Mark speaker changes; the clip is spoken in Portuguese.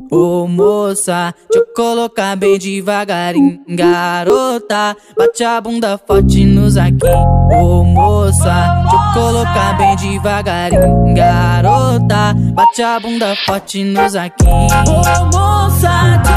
Speaker 1: Ô moça, deixa eu colocar bem devagarinho. Garota, bate a bunda forte nos aqui. Ô moça, deixa eu colocar bem devagarinho. Garota, bate a bunda forte nos aqui.
Speaker 2: Ô moça,